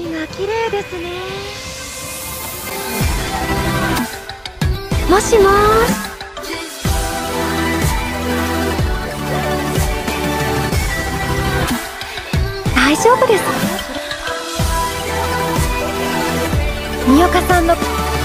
海が綺麗ですね。もしもーし。大丈夫ですか？三岡さんの